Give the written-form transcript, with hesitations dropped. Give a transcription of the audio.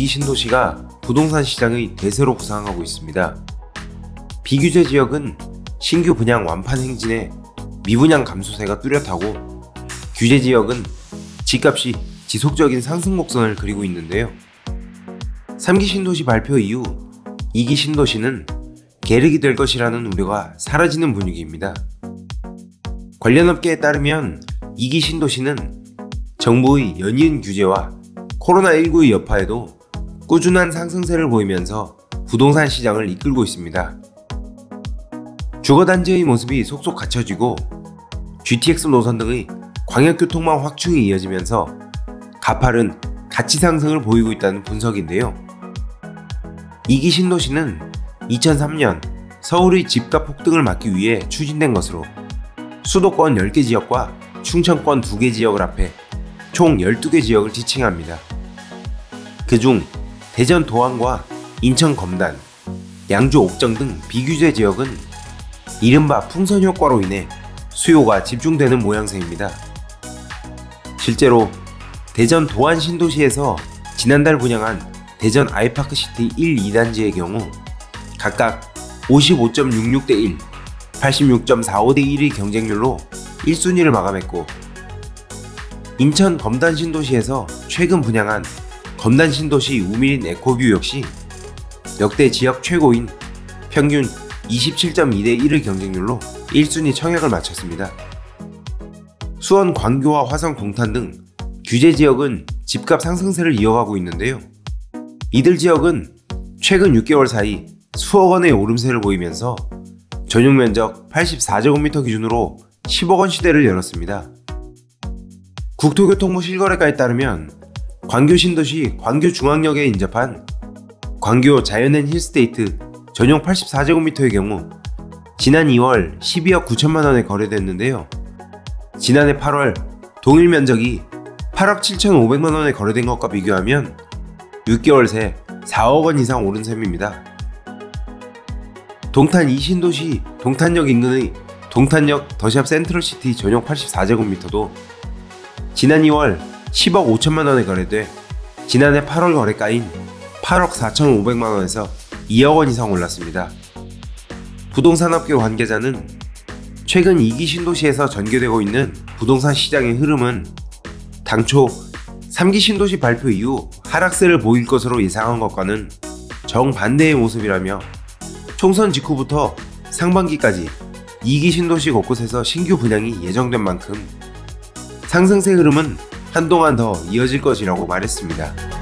신도시가 부동산 시장의 대세로 부상하고 있습니다. 비규제 지역은 신규 분양 완판 행진에 미분양 감소세가 뚜렷하고, 규제 지역은 집값이 지속적인 상승 곡선을 그리고 있는데요. 3기 신도시 발표 이후 2기 신도시는 계륵이 될 것이라는 우려가 사라지는 분위기입니다. 관련 업계에 따르면 2기 신도시는 정부의 연이은 규제와 코로나19의 여파에도 꾸준한 상승세를 보이면서 부동산 시장을 이끌고 있습니다. 주거단지의 모습이 속속 갖춰지고 GTX 노선 등의 광역교통망 확충이 이어지면서 가파른 가치 상승을 보이고 있다는 분석인데요. 2기 신도시는 2003년 서울의 집값 폭등을 막기 위해 추진된 것으로 수도권 10개 지역과 충청권 2개 지역을 합해 총 12개 지역을 지칭합니다. 그중 대전 도안과 인천 검단, 양주 옥정 등 비규제 지역은 이른바 풍선 효과로 인해 수요가 집중되는 모양새입니다. 실제로 대전 도안 신도시에서 지난달 분양한 대전 아이파크시티 1, 2단지의 경우 각각 55.66대 1, 86.45대 1의 경쟁률로 1순위를 마감했고, 인천 검단 신도시에서 최근 분양한 검단 신도시 우미린 에코뷰 역시 역대 지역 최고인 평균 27.2대 1의 경쟁률로 1순위 청약을 마쳤습니다. 수원 광교와 화성 동탄 등 규제 지역은 집값 상승세를 이어가고 있는데요. 이들 지역은 최근 6개월 사이 수억 원의 오름세를 보이면서 전용 면적 84제곱미터 기준으로 10억 원 시대를 열었습니다. 국토교통부 실거래가에 따르면 광교 신도시 광교중앙역에 인접한 광교 자연앤 힐스테이트 전용 84제곱미터의 경우 지난 2월 12억 9천만 원에 거래됐는데요. 지난해 8월 동일 면적이 8억 7,500만 원에 거래된 것과 비교하면 6개월 새 4억 원 이상 오른 셈입니다. 동탄 2신도시 동탄역 인근의 동탄역 더샵 센트럴시티 전용 84제곱미터도 지난 2월 10억 5천만 원에 거래돼 지난해 8월 거래가인 8억 4,500만 원에서 2억 원 이상 올랐습니다. 부동산업계 관계자는 최근 2기 신도시에서 전개되고 있는 부동산 시장의 흐름은 당초 3기 신도시 발표 이후 하락세를 보일 것으로 예상한 것과는 정반대의 모습이라며, 총선 직후부터 상반기까지 2기 신도시 곳곳에서 신규 분양이 예정된 만큼 상승세 흐름은 한동안 더 이어질 것이라고 말했습니다.